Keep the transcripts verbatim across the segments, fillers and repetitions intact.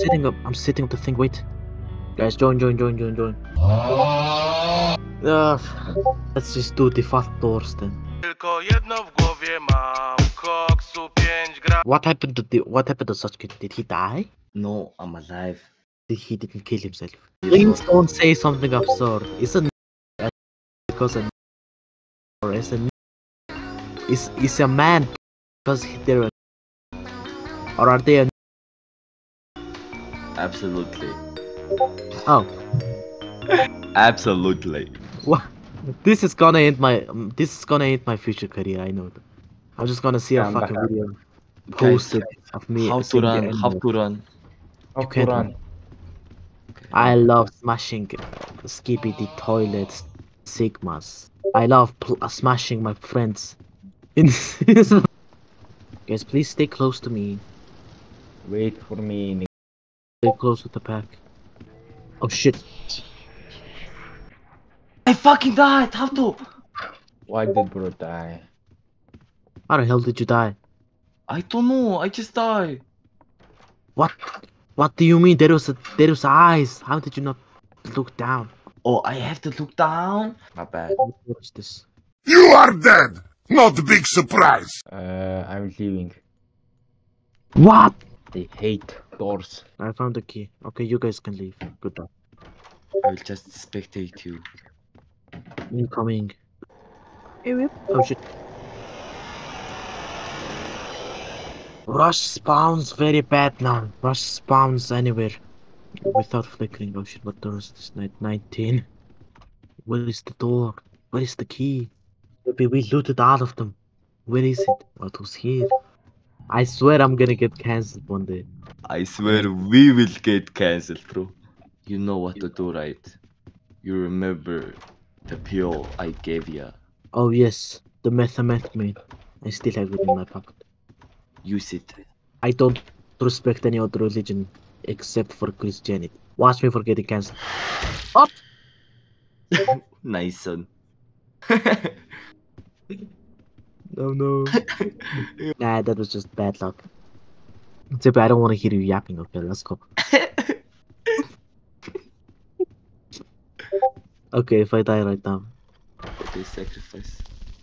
setting up. I'm setting up the thing. Wait, guys, join, join, join, join, join. Uh, let's just do the fast doors then. What happened to the? What happened to Sasuke? Did he die? No, I'm alive. He didn't kill himself. Please don't say something absurd. Is a because a or is a is is a man because they're a, or are they a Absolutely. oh Absolutely. what? This is gonna end my um, this is gonna end my future career. I know that. I'm just gonna see a I'm fucking back. video posted of me How to saying the run? N How word. to run? How You to can't run? run. I love smashing Skippy toilets, Sigmas. I love pl smashing my friends. In guys, please stay close to me. Wait for me. Stay close with the pack. Oh shit! I fucking died. How to? Why did bro die? How the hell did you die? I don't know. I just died. What? What do you mean? There was a there was eyes. How did you not look down? Oh, I have to look down. My bad. What is this? You are dead! Not a big surprise! Uh, I'm leaving. What? I hate doors. I found the key. Okay, you guys can leave. Goodbye. I will just spectate you. Incoming. Oh shit. Rush spawns very bad now. Rush spawns anywhere. Without flickering. Oh shit, what door is this? Night nineteen. Where is the door? Where is the key? Maybe we looted all of them. Where is it? What was here? I swear I'm gonna get cancelled one day. I swear we will get cancelled, bro. You know what to do, right? You remember the pill I gave ya. Oh yes, the methamphetamine. I still have it in my pocket. Use it. I don't respect any other religion except for Christianity. Watch me for getting cancelled. Up! Nice son. No, no. Nah, that was just bad luck. Zippy, I don't want to hear you yapping. Okay, let's go. Okay, if I die right now. Okay, sacrifice.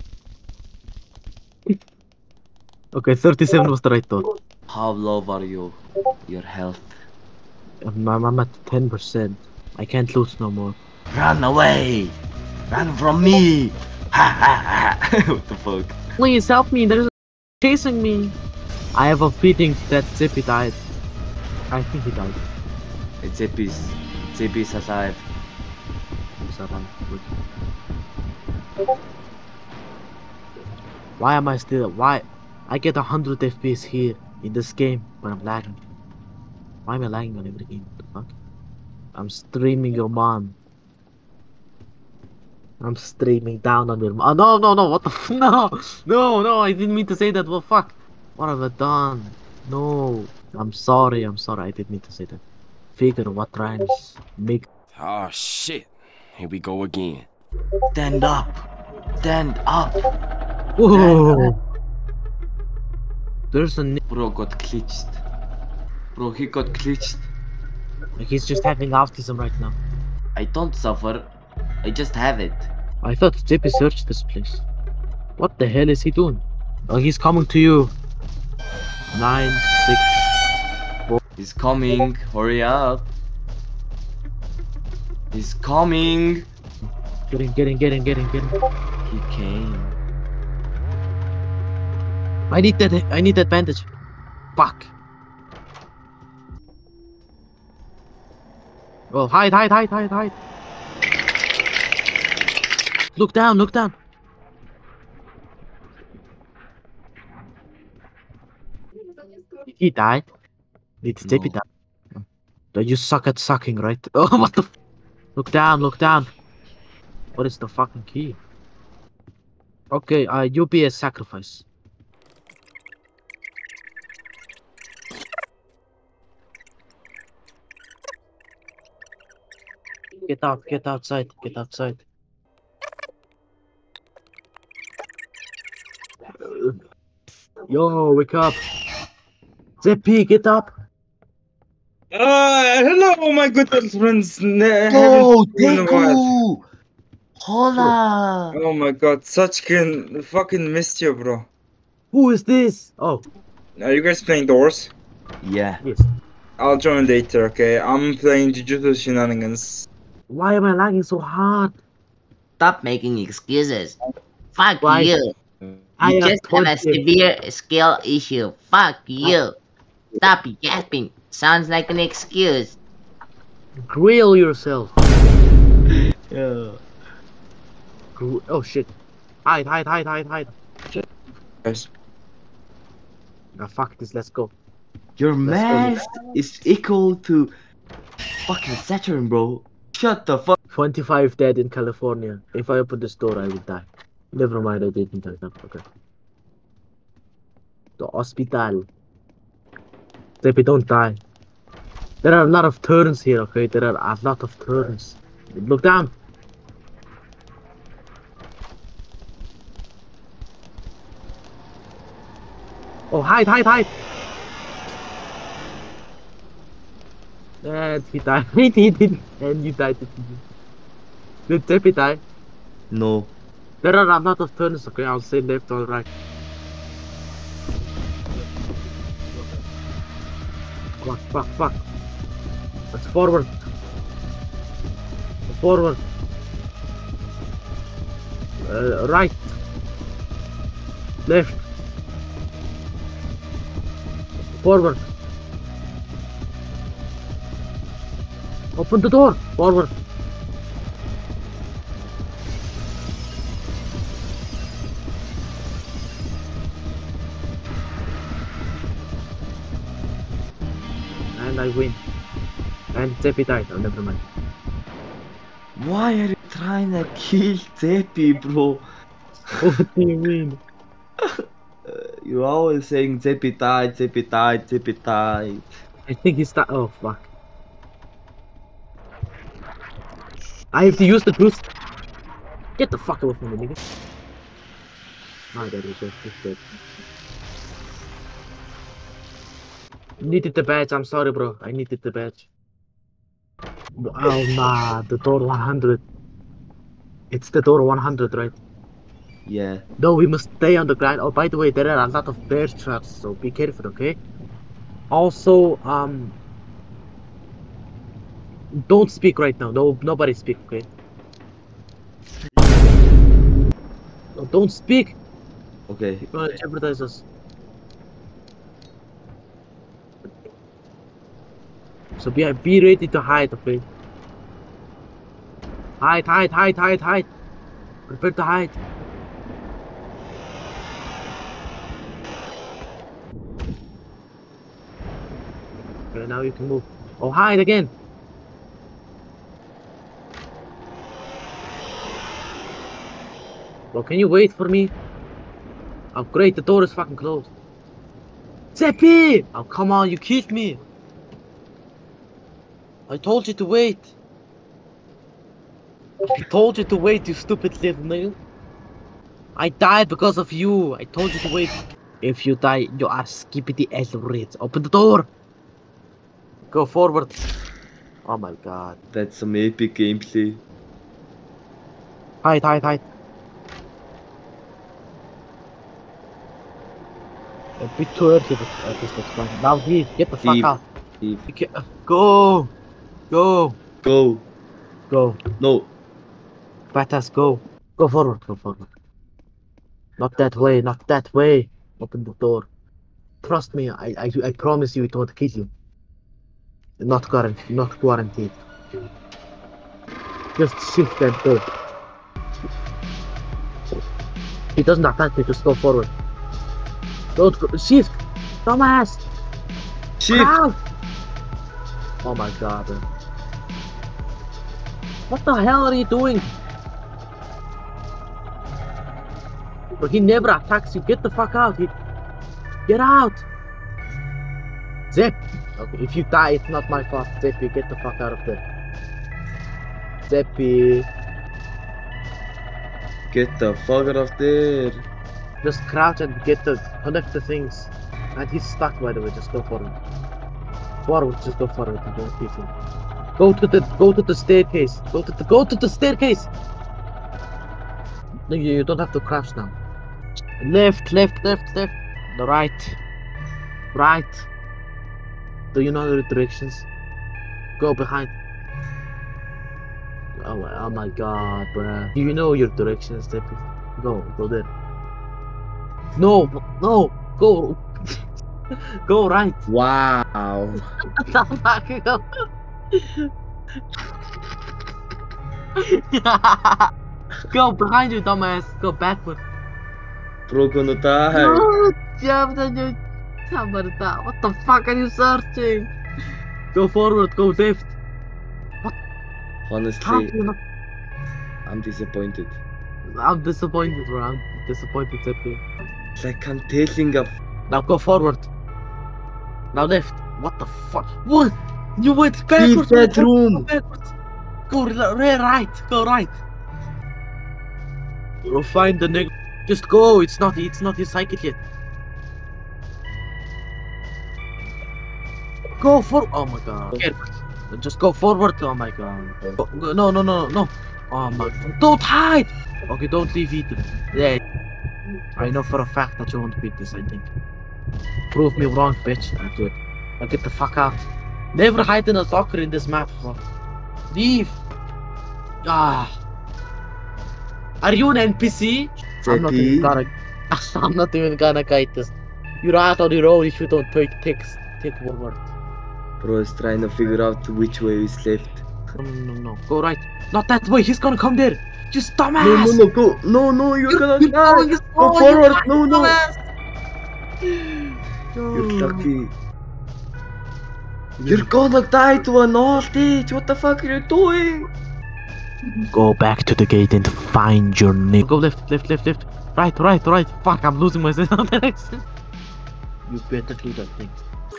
Okay, thirty-seven was the right door. How low are you? Your health. I'm, I'm at ten percent. I can't lose no more. Run away! Run from me! Ha ha ha! What the fuck? Please help me, there's a chasing me. I have a feeling that Zippy died. I think he died. It's Zippy's. Zippy's alive. He's alive. Good. Why am I still? Why? I get one hundred F P S here in this game, but I'm lagging. Why am I lagging on every game? What the fuck? I'm streaming your mom. I'm streaming down on your mom. Oh, no, no, no, what the f- No! No, no, I didn't mean to say that. Well, fuck. What have I done? No. I'm sorry, I'm sorry. I didn't mean to say that. Figure what rhymes. Make. Oh shit. Here we go again. Stand up! Stand up! Whoa! There's a. N Bro got glitched. Bro, he got glitched. He's just having autism right now. I don't suffer. I just have it. I thought J P searched this place. What the hell is he doing? Oh, he's coming to you. Nine, six, four. He's coming. Hurry up. He's coming. Get in, get in, get in, get in, get in. He came. I need that. I need that bandage. Fuck. Oh, hide, hide, hide, hide, hide. Look down, look down. Did he die? Did J P No. die? No, you suck at sucking, right? Oh, what the f- Look down, look down. What is the fucking key? Okay, uh, you be a sacrifice. Get out, get outside, get outside. Yo, wake up. Zippy, get up. Uh, hello, my good old friends. Ne- Oh, haven't seen in a while. Deku! Hola! Oh my god, such can fucking missed you, bro. Who is this? Oh, Are you guys playing Doors? Yeah. yes. I'll join later, okay? I'm playing Jujutsu Shenanigans. Why am I lagging so hard? Stop making excuses. Fuck Why? you. I You have just have a twenty. severe skill issue. Fuck you. Stop yapping. Sounds like an excuse. Grill yourself. Yeah. Gr- Oh shit. Hide, hide, hide, hide, hide. Guys. Ah, fuck this, let's go. Your Let's go. mass is equal to fucking Saturn, bro. Shut the fuck. twenty-five dead in California. If I open this door, I will die. Never mind, I didn't die. Okay. The hospital. Baby, don't die. There are a lot of turns here, okay? There are a lot of turns. Look down. Oh, hide, hide, hide. And he died. He didn't. And you died. Did Teppy die? No. There are a lot of turns, okay? I'll say left or right. Fuck, fuck, fuck. Let's forward. Forward. Uh, right. Left. Forward. Open the door. Forward. And I win. And Teppy died. Oh, never mind. Why are you trying to kill Teppy, bro? What do you mean? You're always saying Teppy died, Teppy died, Teppy died. I think he's that. Oh, fuck. I have to use the boost. Get the fuck away from me, nigga. My dad is just dead. Needed the badge. I'm sorry, bro. I needed the badge. Oh, nah. The door one hundred. It's the door one hundred, right? Yeah. No, we must stay on the ground. Oh, by the way, there are a lot of bear traps, so be careful, okay? Also, um... don't speak right now. No, nobody speak, okay? No, don't speak. Okay. You're gonna jeopardize us. So be be ready to hide, okay? Hide, hide, hide, hide, hide. Prepare to hide. Okay, now you can move. Oh, hide again. Well, can you wait for me? Oh, great, the door is fucking closed. Zeppy! Oh, come on, you killed me. I told you to wait. I told you to wait, you stupid little nigga. I died because of you. I told you to wait. If you die, you are skippity as rich. Open the door. Go forward. Oh my god. That's some epic gameplay. Hide, hide, hide. A bit too early, but I guess that's fine. Now leave. Get the fuck Leave. out. Leave. You can't- Go. Go. Go. Go. No. Badass, go. Go forward. Go forward. Not that way. Not that way. Open the door. Trust me. I I, I promise you it won't kill you. Not guaranteed. Not guaranteed. Just shift and go. He doesn't attack me. Just go forward. Don't go. Shift. Dumbass. Shift. Ow! Oh my god. Man. What the hell are you doing? But he never attacks you. Get the fuck out. He... Get out. Zep. Okay, if you die, it's not my fault. Zeppy, get the fuck out of there. Zeppy. Get the fuck out of there. Just crouch and get the connect the things. And he's stuck, by the way. Just go for him. forward, just go forward. You don't keep it. Go to the go to the staircase. Go to the go to the staircase. No, you, you don't have to crash now. Left, left, left, left. The right. Right. Do you know the directions? Go behind. Oh my, oh my god, bruh. You know your directions, Teppy. Go, go there. No, no, go. Go right. Wow. Go. Go behind you, dumbass. Go backward. Bro, gonna die. No, jump on you. Sabarta. What the fuck are you searching? Go forward, go left. Can't Honestly, you not? I'm disappointed. I'm disappointed, bro. I'm disappointed, Teppy. It's like I'm telling a Now go forward. Now left. What the fuck? What? You went backwards. that Go room. backwards. Go r- right. Go right. You'll find the nigga. Just go. It's not. It's not his cycle yet. Go for. Oh my god. Okay. Just go forward. Oh my god. Go, go- no, no, no, no. Oh my. Don't hide. Okay, don't leave either. Yeah. I know for a fact that you won't beat this. I think. Prove me wrong, bitch. I'll do it. Now get the fuck out. Never hide in a locker in this map, bro. Leave. Ah. Are you an N P C? I'm not even Zeppy. gonna. I'm not even gonna guide this. You're out on your own if you don't take takes take forward. Bro is trying to figure out which way is left. No, no, no, no. Go right. Not that way. He's gonna come there. You dumbass. No, no, no, go. No, no, you're, You're, gonna you're die. going this Go way, forward. you No, no. dumbass. You're No. lucky. You're gonna die to an old age. What the fuck are you doing? Go back to the gate and find your name. Go left, left, left, left. Right, right, right. Fuck, I'm losing my sense of direction. You better do that thing.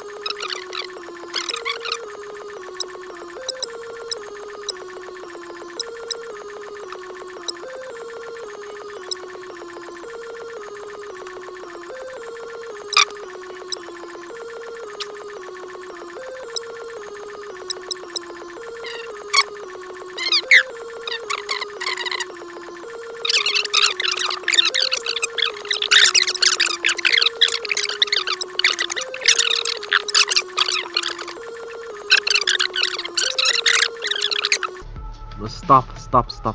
Stop, stop, stop.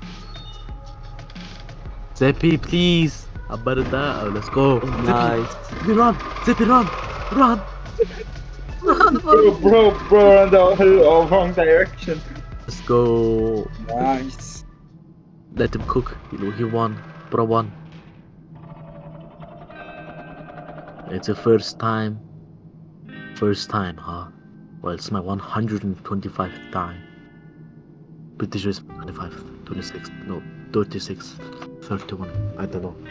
Zeppy, please. I'm better die. Oh, let's go. Nice. Zeppy, run. Zeppy, run. Run. Run. Bro, bro, bro, in the uh, wrong direction. Let's go. Nice. Let him cook. You know, he won. Bro won. It's the first time. First time, huh? Well, it's my one hundred twenty-fifth time. Pretty sure it's twenty-five, twenty-six, no, thirty-six, thirty-one, I don't know.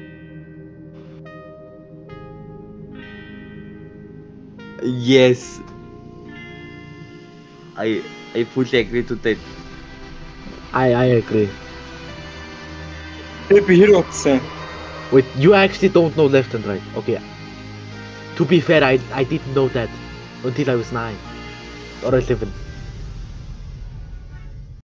Yes. I I fully agree to that. I I agree. Happy heroes. Wait, you actually don't know left and right. Okay. To be fair, I I didn't know that until I was nine or eleven.